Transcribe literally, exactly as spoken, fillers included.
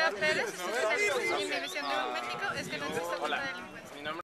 Pérez, estoy en Univisión de México. Es que no existe cuenta del